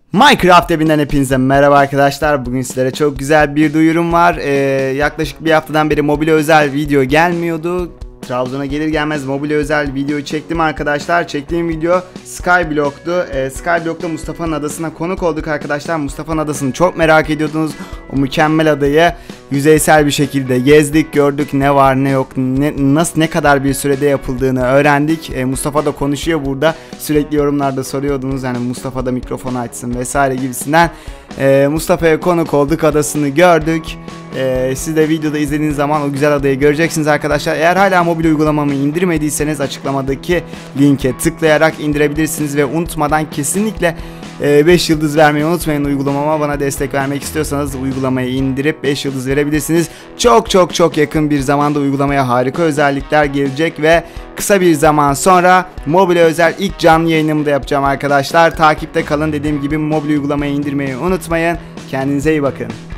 Minecraft evinden hepinize merhaba arkadaşlar. Bugün sizlere çok güzel bir duyurum var. Yaklaşık bir haftadan beri mobile özel video gelmiyordu. Trabzon'a gelir gelmez mobile özel video çektim arkadaşlar. Çektiğim video Skyblock'tu. Skyblock'ta Mustafa'nın adasına konuk olduk arkadaşlar. Mustafa'nın adasını çok merak ediyordunuz. O mükemmel adayı yüzeysel bir şekilde gezdik, gördük ne var ne yok, nasıl ne kadar bir sürede yapıldığını öğrendik. Mustafa da konuşuyor burada. Sürekli yorumlarda soruyordunuz yani Mustafa da mikrofonu açsın vesaire gibisinden. Mustafa'ya konuk olduk, adasını gördük. Siz de videoda izlediğiniz zaman o güzel adayı göreceksiniz arkadaşlar. Eğer hala mobil uygulamamı indirmediyseniz açıklamadaki linke tıklayarak indirebilirsiniz ve unutmadan kesinlikle 5 yıldız vermeyi unutmayın uygulamama. Bana destek vermek istiyorsanız uygulamayı indirip 5 yıldız verebilirsiniz. Çok yakın bir zamanda uygulamaya harika özellikler gelecek ve kısa bir zaman sonra mobile özel ilk canlı yayınımı da yapacağım arkadaşlar. Takipte kalın, dediğim gibi mobil uygulamayı indirmeyi unutmayın. Kendinize iyi bakın.